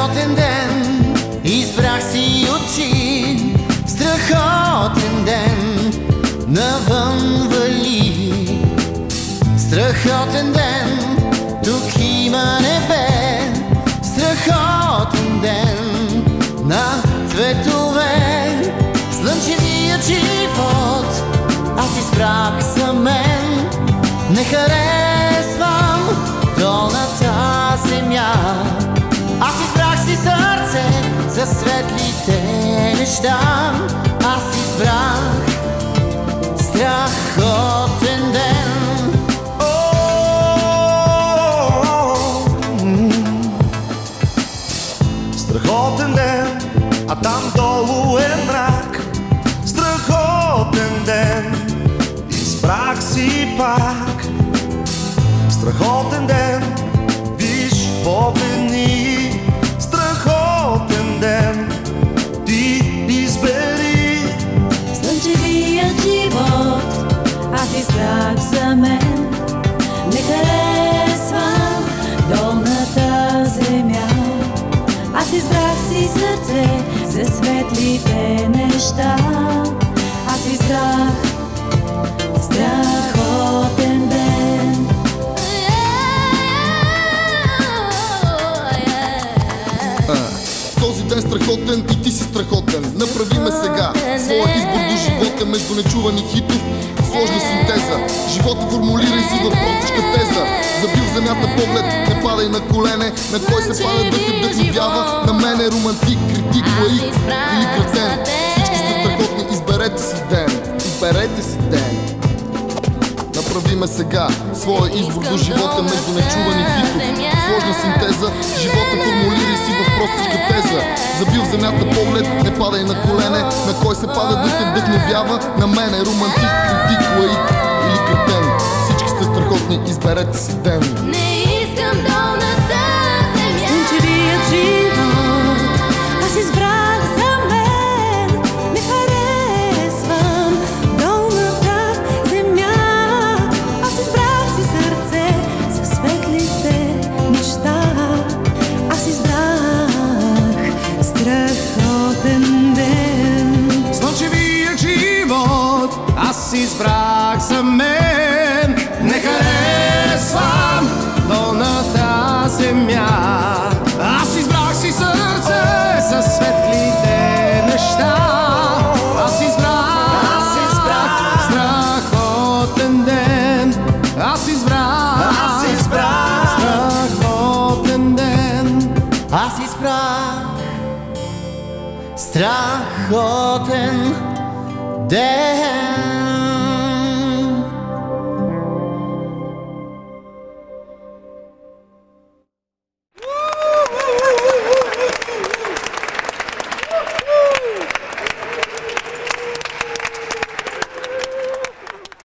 Страхотен ден, избрах си очи. Страхотен ден, навън вали. Страхотен ден, тук има небе. Страхотен ден на цветове. Слънчевият живот аз избрах за мен. Не харесвам долната земя. Аз избрах си сърце за светлите неща. Аз избрах страхотен ден. Страхотен ден, а там долу е мрак. Страхотен ден, избрах си пак. Страхотен ден, виж погледни. Страхотен ден, ти избери. Слънчевият живот аз избрах за мен. Не харесвам долната земя. Аз избрах си сърце за светлите неща. Аз избрах страхотен ден. В този ден страхотен и ти си страхотен. Направи ме сега своя избор до живота между нечувани хитов, сложна синтеза. Живота формулирай си в простичка теза. Забил в земята поглед, не падай на колене. На кой се пада да те вдъхновява? На мен е романтик, критик, лаик или кретен. Всички сте страхотни, изберете си ден. Изберете си ден. Направи ме сега своя избор до живота между нечувани хитов, сложна синтеза. Живота формулирай си в простичка теза. Забил в земята поглед, не падай на колене. На кой се пада да те вдъхновява? На мен е романтик, критик, лаик или кретен. Всички сте страхотни, изберете си ден. Не искам долната земя. Слънчевият живот аз избрах за мен. Не харесвам долната земя. Аз избрах си сърце за светлите неща. Аз избрах страхотен ден. Слънчевият живот аз избрах за мен. Не харесвам долната земя. Аз избрах си сърце за светлите неща. Аз избрах страхотен ден. Аз избрах страхотен ден. Аз избрах страхотен ден.